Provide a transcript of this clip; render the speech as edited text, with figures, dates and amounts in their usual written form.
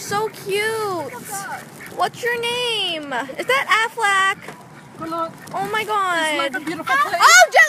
so cute. What's your name? Is that Aflac? Good luck. Oh my god. It's like a beautiful place. Oh,